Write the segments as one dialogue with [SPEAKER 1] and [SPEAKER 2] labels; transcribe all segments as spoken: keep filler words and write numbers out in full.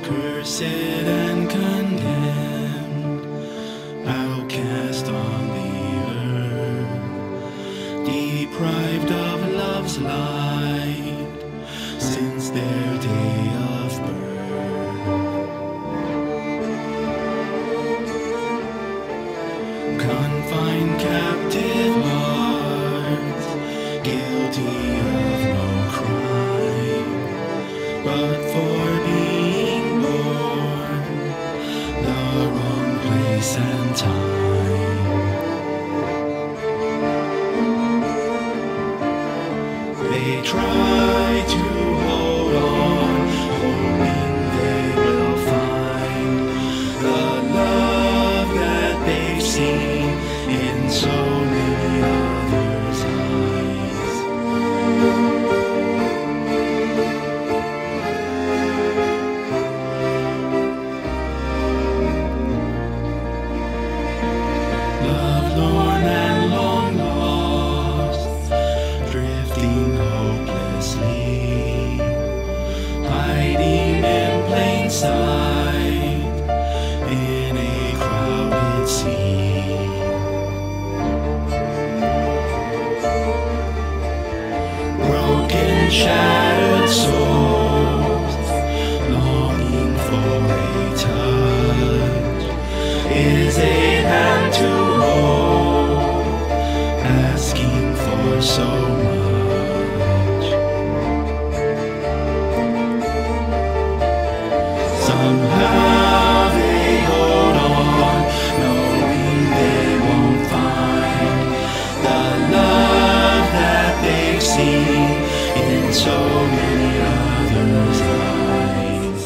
[SPEAKER 1] cursed and condemned, outcast on the earth, deprived of love's light since their day of birth. Confined captive hearts, guilty of no crime, but for being born the wrong place and time. They try to hold on, hoping they will find the love that they've seen in so many others' eyes. Lovelorn and long lost, drifting hopelessly, hiding in plain sight in a crowded sea. Broken, shattered souls, longing for a touch. Is a hand to hold, asking for so much. Somehow they hold on, knowing they won't find the love that they've seen in so many others' eyes.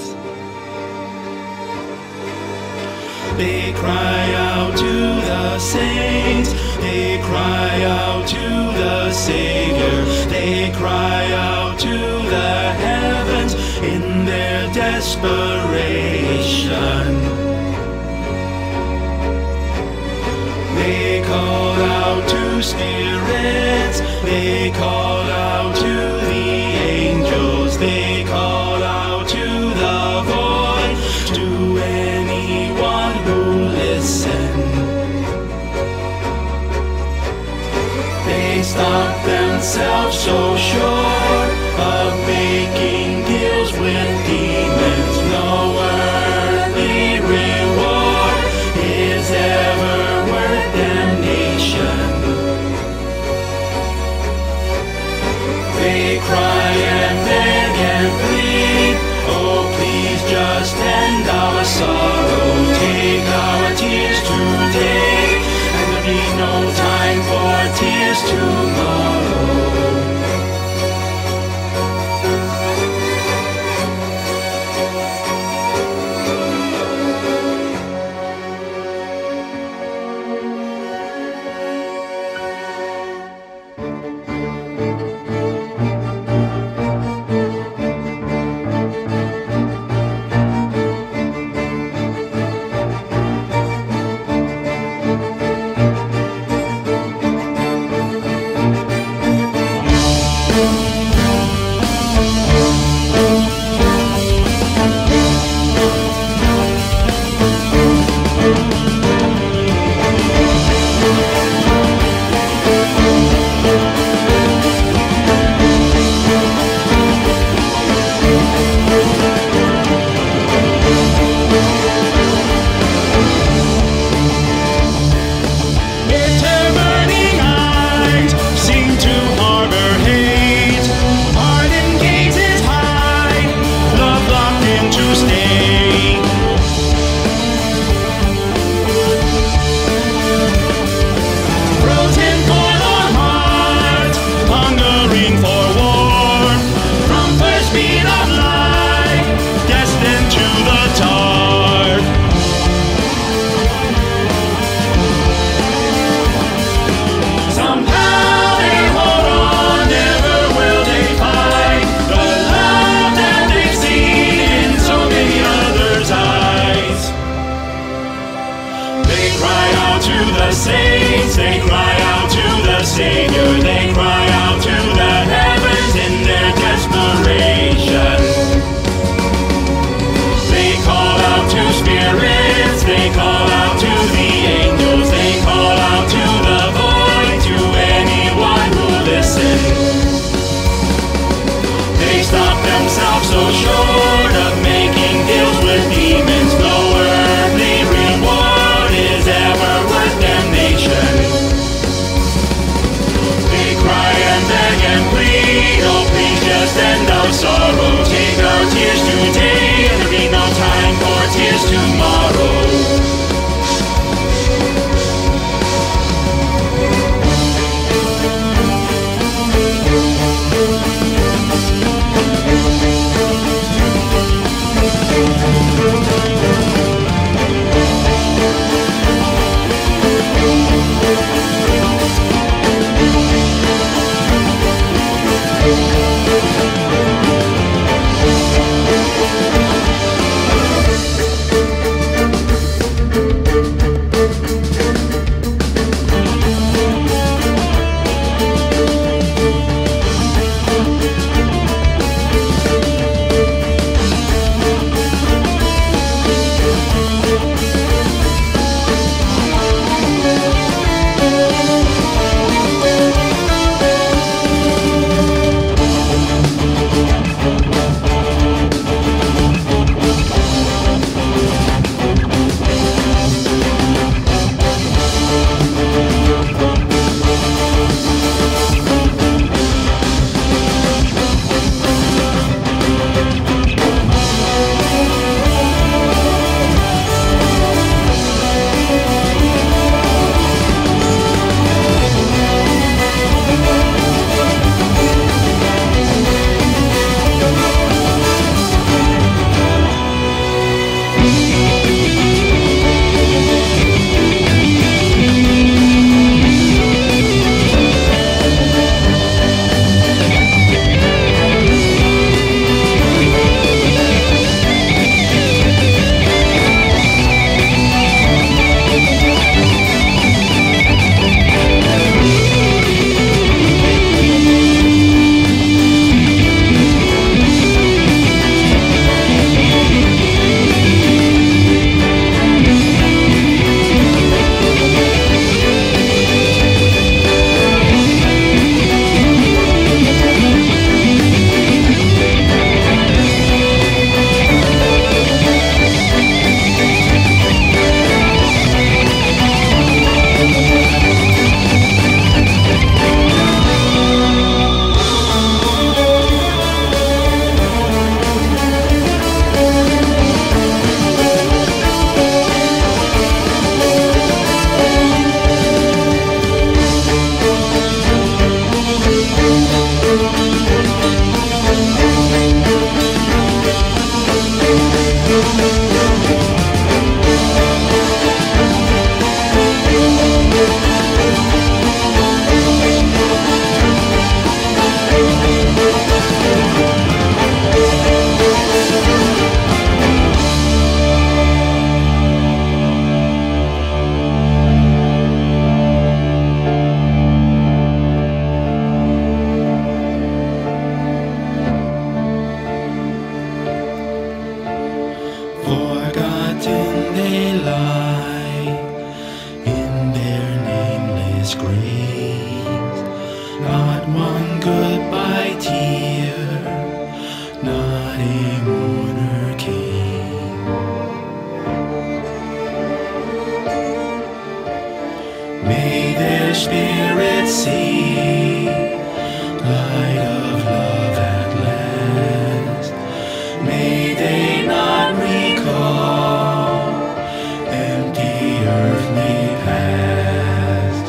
[SPEAKER 1] They cry out to the saints, they cry out to the Savior, they cry out to the heavens in their desperation. They call out to spirits, they call out to the angels, they call out to the void, to anyone who listens. They stop themselves so sure of making deals with demons. No earthly reward is ever worth damnation. They cry and beg and plead, oh please just end our sorrow, take our tears today, and there'll be no time for tears tomorrow. spirits see light of love at last. May they not recall empty earthly past.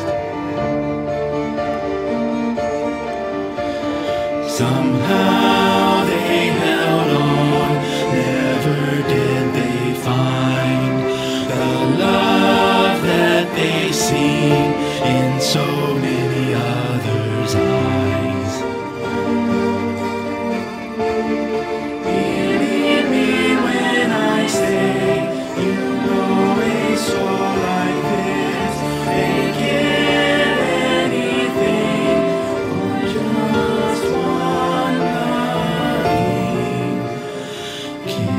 [SPEAKER 1] Somehow they held on, never did they find the love that they seen in so many others' eyes. Believe me when I say, you know a soul like this, they give anything for just one loving kiss.